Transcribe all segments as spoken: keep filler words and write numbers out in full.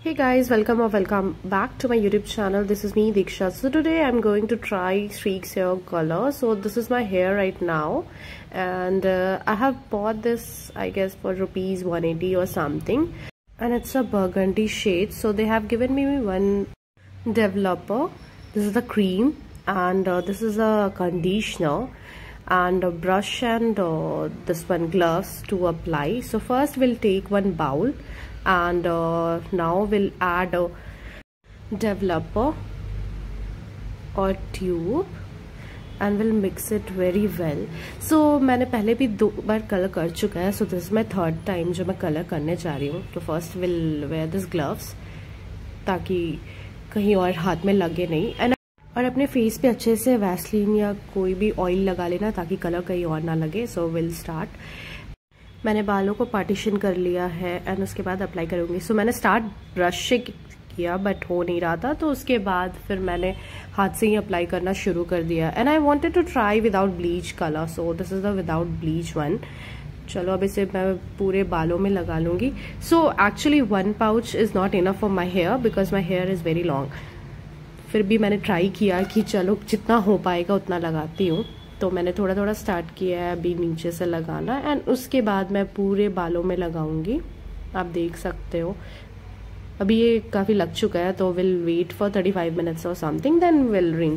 Hey guys, welcome or welcome back to my YouTube channel. This is me Diksha. So today I'm going to try Streaks hair color. So this is my hair right now, and uh, I have bought this I guess for rupees one eighty or something, and it's a burgundy shade. So they have given me one developer. This is the cream, and uh, this is a conditioner, and a brush, and uh, this one gloves to apply. So first we'll take one bowl, and uh, now we'll add a developer or tube and we'll mix it very well. So मैंने पहले भी दो बार colour कर चुका है, so this is my third time जो मैं colour करने जा रही हूँ. तो first we'll wear this gloves ताकि कहीं और हाथ में लगे नहीं, एंड और अपने फेस पे अच्छे से वैसलीन या कोई भी ऑयल लगा लेना ताकि कलर कहीं और ना लगे. So will start. मैंने बालों को पार्टीशन कर लिया है एंड उसके बाद अप्लाई करूँगी. सो so, मैंने स्टार्ट ब्रश से किया बट हो नहीं रहा था, तो उसके बाद फिर मैंने हाथ से ही अप्लाई करना शुरू कर दिया. And I wanted to try without bleach colour, so this is the without bleach one. चलो अब इसे मैं पूरे बालों में लगा लूँगी. सो actually one pouch is not enough for my hair because my hair is very long. फिर भी मैंने ट्राई किया कि चलो जितना हो पाएगा उतना लगाती हूँ. तो मैंने थोड़ा थोड़ा स्टार्ट किया है अभी नीचे से लगाना, एंड उसके बाद मैं पूरे बालों में लगाऊंगी. आप देख सकते हो अभी ये काफ़ी लग चुका है, तो will wait for thirty five minutes और something, then will rinse.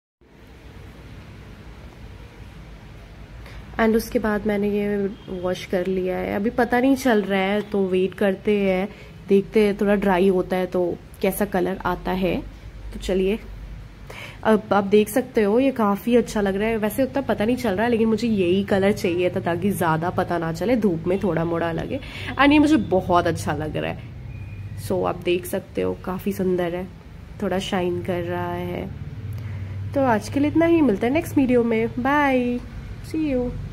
And उसके बाद मैंने ये वॉश कर लिया है. अभी पता नहीं चल रहा है, तो वेट करते हैं, देखते हैं थोड़ा ड्राई होता है तो कैसा कलर आता है. तो चलिए, अब आप देख सकते हो ये काफ़ी अच्छा लग रहा है. वैसे उतना पता नहीं चल रहा है, लेकिन मुझे यही कलर चाहिए था ताकि ज़्यादा पता ना चले, धूप में थोड़ा मोड़ा लगे. एंड ये मुझे बहुत अच्छा लग रहा है. सो so, आप देख सकते हो काफ़ी सुंदर है, थोड़ा शाइन कर रहा है. तो आज के लिए इतना ही, मिलता है नेक्स्ट वीडियो में. Bye, see you.